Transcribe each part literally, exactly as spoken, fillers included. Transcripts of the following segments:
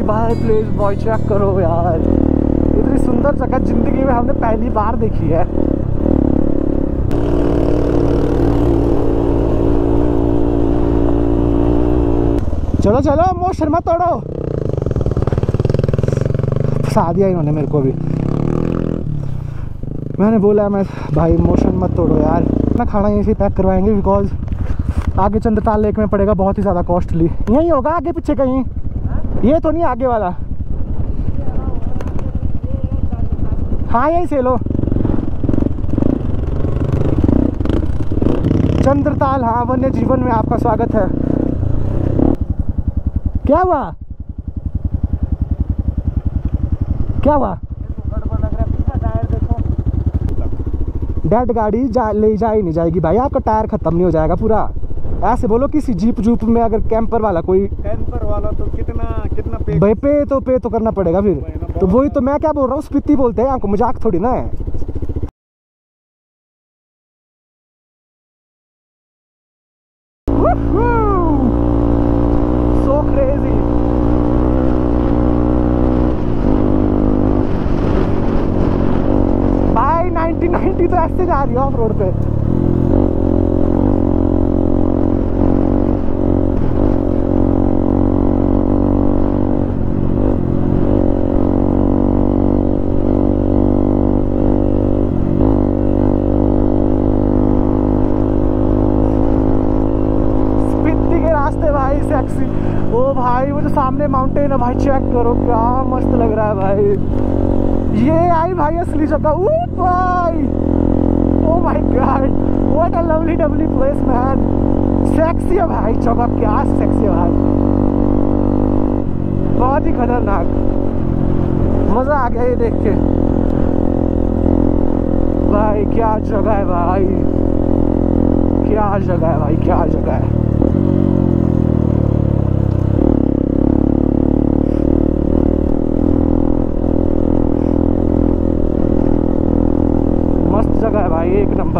भाई please boy check करो यार, इतनी सुंदर जगह जिंदगी में हमने पहली बार देखी है। चलो चलो मोशन मत तोड़ो। फंसा दिया इन्होंने मेरे को भी। मैंने बोला मैं भाई मोशन मत तोड़ो यार, ना खाना यहीं से पैक करवाएंगे बिकॉज आगे चंद्रताल लेक में पड़ेगा बहुत ही ज़्यादा कॉस्टली। यहीं होगा आगे पीछे कहीं, ये तो नहीं आगे वाला। हाँ यहीं से लो चंद्रताल। हाँ वन्य जीवन में आपका स्वागत है। क्या हुआ क्या हुआ? डेड गाड़ी जा ले जा ही नहीं जाएगी भाई, आपका टायर खत्म नहीं हो जाएगा पूरा। ऐसे बोलो किसी जीप जूप में अगर कैंपर वाला कोई कैंपर वाला तो कितना कितना पे भाई पे तो पे तो करना पड़ेगा फिर। तो वही तो मैं क्या बोल रहा हूँ, स्पीति बोलते हैं आपको, मजाक थोड़ी ना है। So crazy। भाई नाइनटी नाइनटी तो ऐसे जा रही है ऑफ रोड पे। ओ भाई वो जो सामने माउंटेन है भाई, चेक करो क्या मस्त लग रहा है भाई। ये आई भाई असली जगह। ओ भाई oh my God what a lovely dovely place man. Sexy है भाई जगह, क्या सेक्सी है भाई, बहुत ही खतरनाक। मजा आ गया ये देख के भाई। क्या जगह है भाई, क्या जगह है भाई, क्या जगह है। जगह है भाई एक नंबर।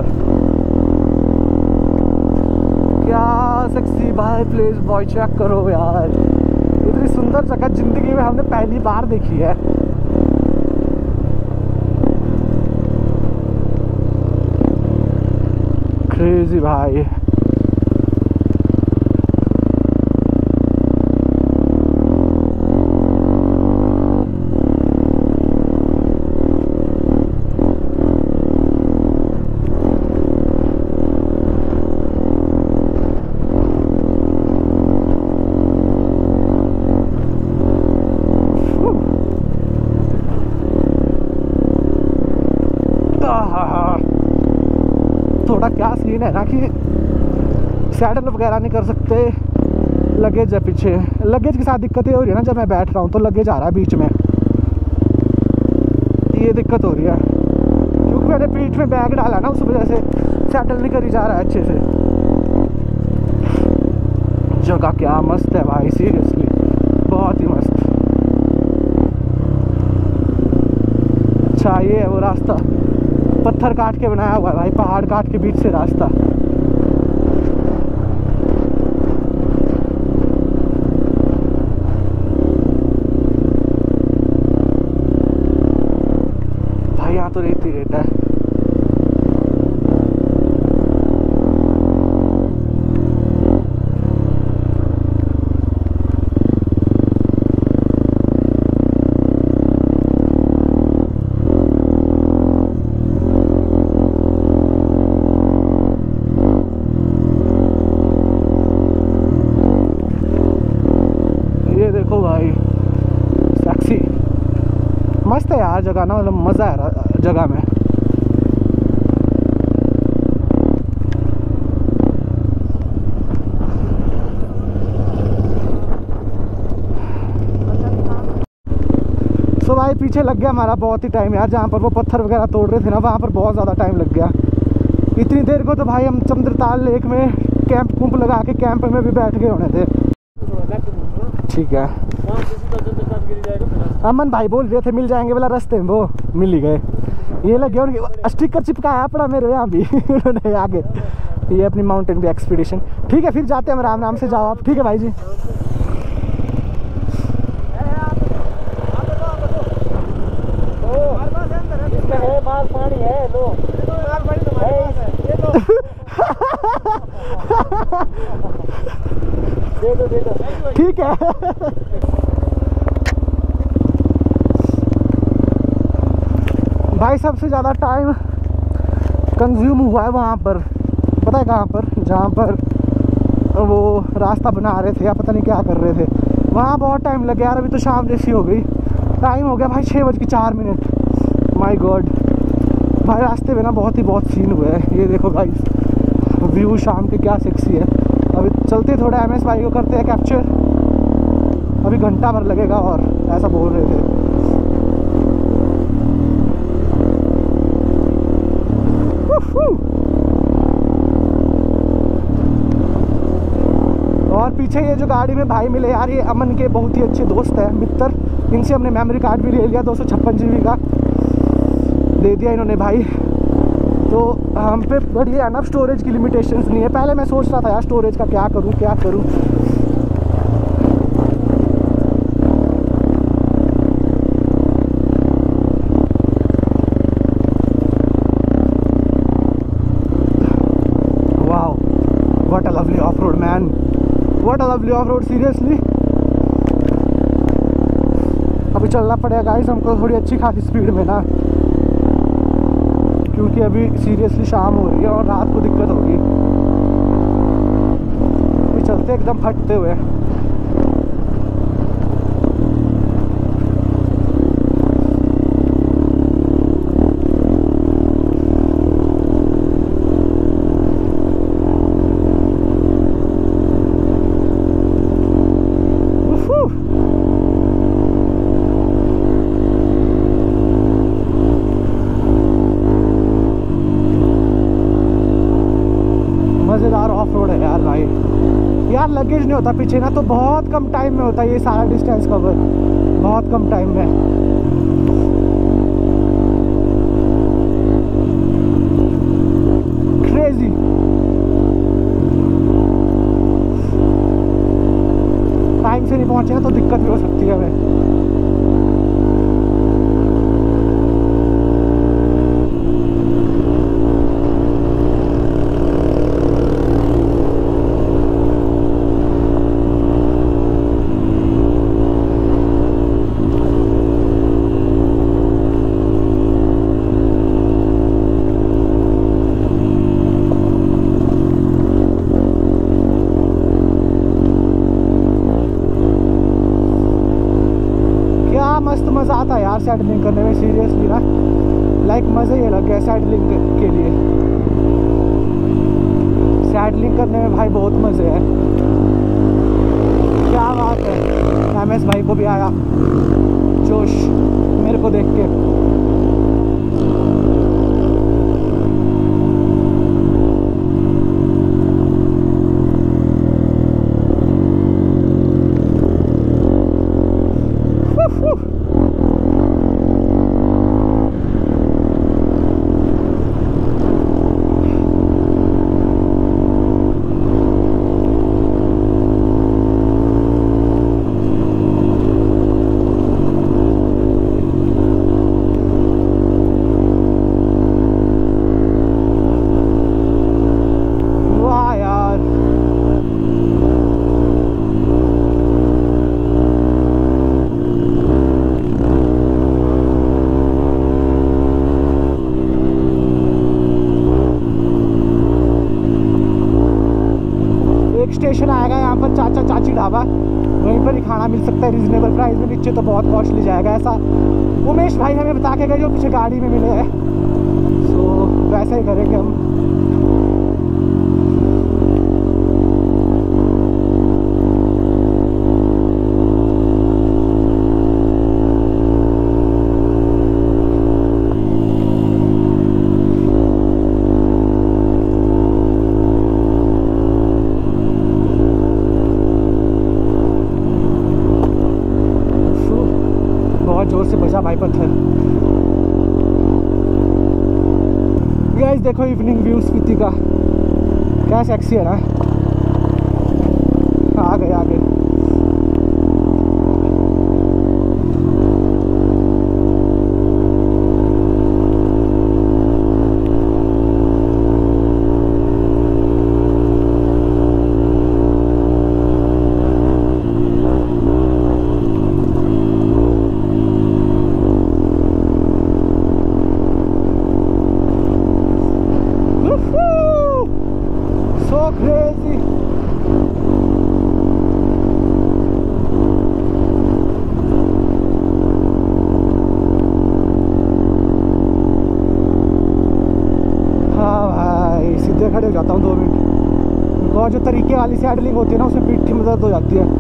क्या सेक्सी भाई प्लीज बॉय चेक करो यार, इतनी सुंदर जगह जिंदगी में हमने पहली बार देखी है। क्रेजी भाई। थोड़ा क्या सीन है ना कि सैडल वगैरह नहीं कर सकते, लगेज है पीछे। लगेज के साथ दिक्कत ये हो रही है ना, जब मैं बैठ रहा हूँ तो लगेज आ रहा है बीच में, ये दिक्कत हो रही है क्योंकि मैंने पीठ में बैग डाला ना, उस वजह से सैडल नहीं करी जा रहा है अच्छे से। जगह क्या मस्त है भाई, सीरियसली बहुत ही मस्त। अच्छा ये है वो रास्ता, पत्थर काट के बनाया हुआ है भाई, पहाड़ काट के बीच से रास्ता। भाई यहाँ तो रेत ही रेत है। देखो भाई सेक्सी मस्त है यार जगह ना, मतलब मज़ा है जगह में। सो भाई पीछे लग गया हमारा बहुत ही टाइम यार, जहाँ पर वो पत्थर वगैरह तोड़ रहे थे ना, वहाँ पर बहुत ज़्यादा टाइम लग गया। इतनी देर को तो भाई हम चंद्रताल लेक में कैंप कुंप लगा के कैंप में भी बैठ गए होने थे। ठीक है अमन भाई बोल रहे थे मिल जाएंगे, बोला रास्ते में वो मिल ही गए। ये लगे उनके स्टिकर चिपकाया अपना मेरे यहाँ भी उन्होंने आगे। ये अपनी माउंटेन भी एक्सपीडिशन। ठीक है फिर जाते हैं हम, राम राम से जाओ आप। ठीक है भाई जी। दे दो दे दो। ठीक है। भाई सबसे ज़्यादा टाइम कंज्यूम हुआ है वहाँ पर, पता है कहाँ पर, जहाँ पर वो रास्ता बना रहे थे या पता नहीं क्या कर रहे थे, वहाँ बहुत टाइम लग गया यार। अभी तो शाम जैसी हो गई, टाइम हो गया भाई छः बज के चार मिनट। माय गॉड भाई, रास्ते में ना बहुत ही बहुत सीन हुए हैं। ये देखो भाई व्यू शाम के क्या सेक्सी है। अभी चलते थोड़ा एम एस भाई को करते हैं कैप्चर, अभी घंटा भर लगेगा और ऐसा बोल रहे थे। और पीछे ये जो गाड़ी में भाई मिले यार, ये अमन के बहुत ही अच्छे दोस्त हैं, मित्र। इनसे हमने मेमोरी कार्ड भी ले लिया, दो सौ छप्पन जी बी का दे दिया इन्होंने भाई। तो हम पे बढ़िया एनफ स्टोरेज की लिमिटेशंस नहीं है। पहले मैं सोच रहा था यार स्टोरेज का क्या करूं क्या करूं। Wow what a lovely off road man, what a lovely off road seriously. अभी चलना पड़ेगा गाइस हमको थोड़ी अच्छी खासी स्पीड में ना, क्योंकि अभी सीरियसली शाम हो रही है और रात को दिक्कत होगी। अभी चलते एकदम फटते हुए। मज़ेदार ऑफ रोड है यार भाई। यार लगेज नहीं होता पीछे ना, तो बहुत कम टाइम में होता है ये सारा डिस्टेंस कवर, बहुत कम टाइम में। क्रेजी। टाइम से नहीं पहुंचे ना तो दिक्कत भी हो सकती है हमें। मस्त मज़ा आता है यार सैडलिंग करने में, सीरियसली ना लाइक मज़ा ही अलग है सैडलिंग के लिए। सैडलिंग करने में भाई बहुत मज़े है, क्या बात है। एम एस भाई को भी आया जोश मेरे को देख के। स्टेशन आएगा यहाँ पर चाचा चाची ढाबा, वहीं पर ही खाना मिल सकता है रीजनेबल प्राइस में। नीचे तो बहुत कॉस्टली जाएगा, ऐसा उमेश भाई हमें बता के गए जो पीछे गाड़ी में मिले हैं। सो वैसा ही करेंगे हम। जोर से बजा भाई पत्थर। गाइस देखो इवनिंग व्यू स्पीति का क्या सेक्सी है ना। आ गए आ गए। दर्द हो जाती है।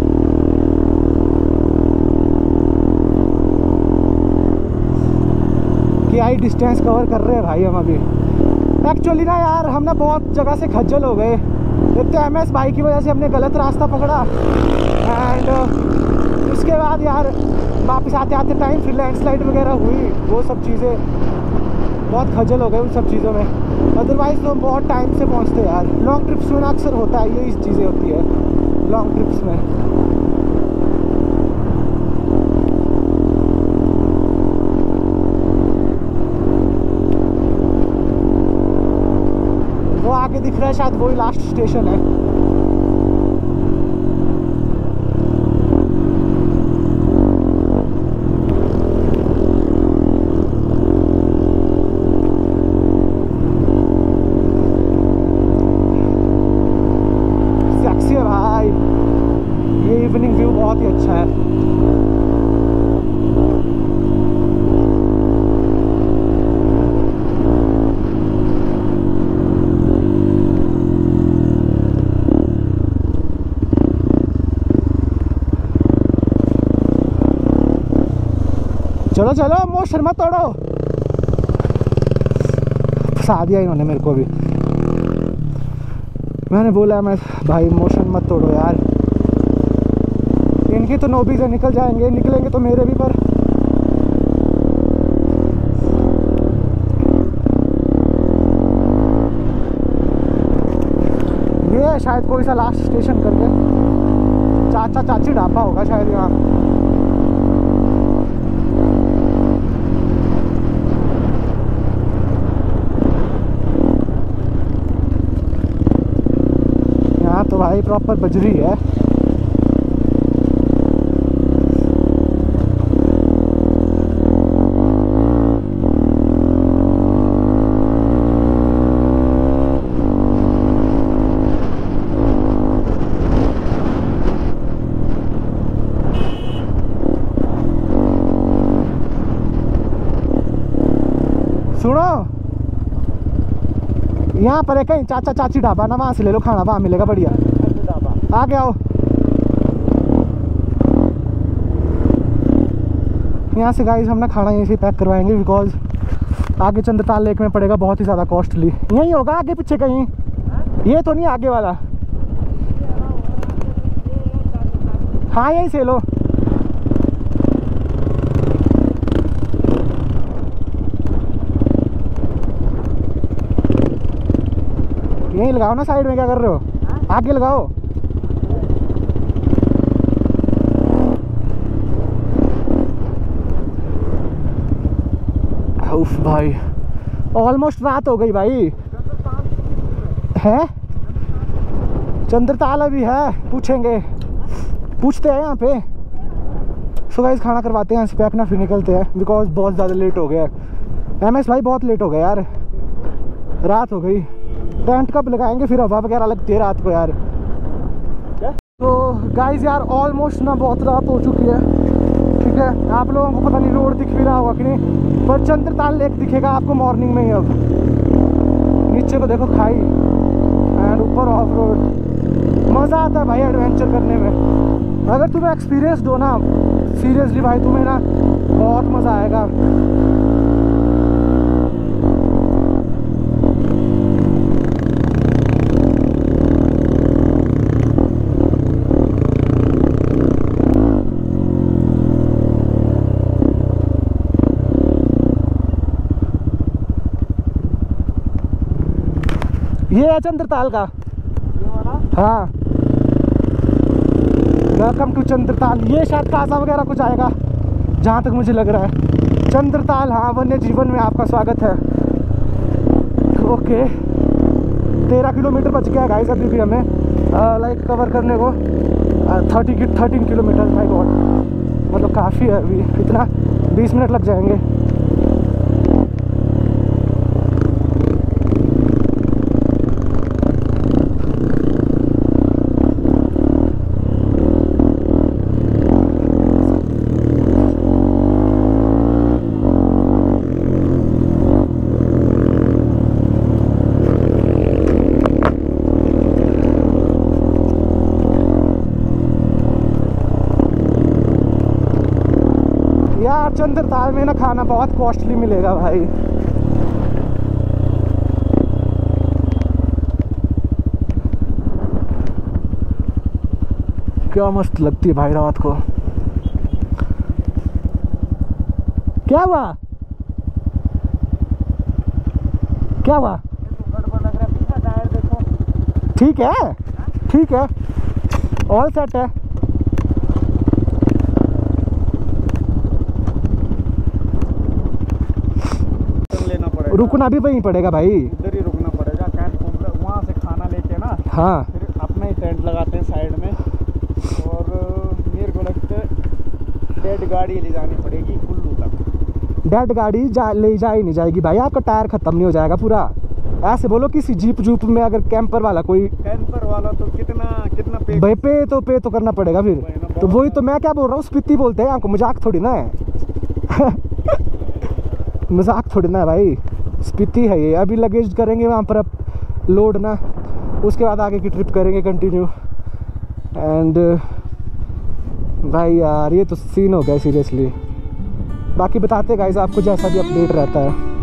क्या ही डिस्टेंस कवर कर रहे हैं भाई हम अभी। एक्चुअली ना यार हम ना बहुत जगह से खज्जल हो गए। एक तो एम एस भाई की वजह से हमने गलत रास्ता पकड़ा, एंड उसके बाद यार वापस आते आते टाइम फिर लैंडस्लाइड वगैरह हुई, वो सब चीज़ें बहुत खज्जल हो गए उन सब चीज़ों में। अदरवाइज़ तो हम बहुत टाइम से पहुंचते यार। लॉन्ग ट्रिप्स में अक्सर होता है, यही चीज़ें होती है लॉन्ग ट्रिप्स में। वो आगे दिख रहा है शायद वही लास्ट स्टेशन है। सेक्सी है भाई, ये इवनिंग व्यू बहुत ही अच्छा है। चलो चलो मोशन मत तोड़ो। फंसा दिया इन्होंने मेरे को भी। मैंने बोला मैं भाई मोशन मत तोड़ो यार। इनकी तो नोबी से निकल जाएंगे, निकलेंगे तो मेरे भी। पर ये है शायद कोई सा लास्ट स्टेशन करके, चाचा चाची ढाबा होगा शायद यहाँ। तो भाई प्रॉपर बजरी है। सुनो, यहाँ पर है कहीं चाचा चाची ढाबा ना, वहाँ से ले लो खाना, वहाँ मिलेगा बढ़िया। आगे आओ, यहाँ से गाइस हम ना खाना यहीं से पैक करवाएंगे, बिकॉज आगे चंद्रताल लेक में पड़ेगा बहुत ही ज़्यादा कॉस्टली। यहीं होगा आगे पीछे कहीं, ये तो नहीं आगे वाला। हाँ यहीं से लो। यहीं लगाओ ना साइड में, क्या कर रहे हो? आगे लगाओ। उफ भाई, ऑलमोस्ट रात हो गई भाई। है चंद्रताल अभी है, पूछेंगे, पूछते हैं यहाँ पे। सो गाइस खाना करवाते हैं यहाँ से पैक ना, फिर निकलते हैं, बिकॉज बहुत ज़्यादा लेट हो गया। एम एस भाई बहुत लेट हो गया यार, रात हो गई। टेंट कब लगाएंगे, फिर हवा वगैरह लगती है रात को यार। तो गाइस यार ऑलमोस्ट ना बहुत रात हो चुकी है, ठीक है। आप लोगों को पता नहीं रोड दिख भी रहा होगा कि नहीं, पर चंद्रताल लेक दिखेगा आपको मॉर्निंग में ही। अब नीचे को देखो खाई, एंड ऊपर ऑफ रोड। मज़ा आता है भाई एडवेंचर करने में। अगर तुम्हें एक्सपीरियंस हो ना, सीरियसली भाई तुम्हें ना बहुत मज़ा आएगा। ये है चंद्रताल का, हाँ वेलकम टू चंद्रताल। ये शायद कासा वगैरह कुछ आएगा जहाँ तक मुझे लग रहा है। चंद्रताल, हाँ वन्य जीवन में आपका स्वागत है। ओके तेरह किलोमीटर बच गया गाइस अभी भी हमें लाइक कवर करने को। थर्टी की थर्टीन किलोमीटर भाई गॉड, मतलब काफ़ी है अभी। इतना बीस मिनट लग जाएंगे। चंद्रताल में ना खाना बहुत कॉस्टली मिलेगा भाई। क्या मस्त लगती है भाई रात को। क्या हुआ क्या हुआ? ठीक है ठीक है, ऑल सेट है। लेना पड़ेगा, रुकना भी वहीं पड़ेगा भाई, इधर ही रुकना पड़ेगा। कैंप वहाँ से खाना लेके ना, हाँ फिर अपना ही टेंट लगाते हैं साइड में। और मेरे को लगता है डेड गाड़ी ले जानी पड़ेगी कुल्लू तक। डेड गाड़ी जा ले जा ही नहीं जाएगी भाई, आपका टायर खत्म नहीं हो जाएगा पूरा। ऐसे बोलो किसी जीप जूप में अगर कैंपर वाला कोई, कैंपर वाला तो कितना कितना पे भाई पे तो पे तो करना पड़ेगा फिर। तो वही तो मैं क्या बोल रहा हूँ, स्पीति बोलते हैं आपको, मजाक थोड़ी ना है मजाक थोड़ी ना है भाई, स्पीति है ये। अभी लगेज करेंगे वहाँ पर अब लोड ना, उसके बाद आगे की ट्रिप करेंगे कंटिन्यू। एंड भाई यार ये तो सीन हो गया सीरियसली। बाकी बताते गाइस आपको जैसा भी अपडेट रहता है।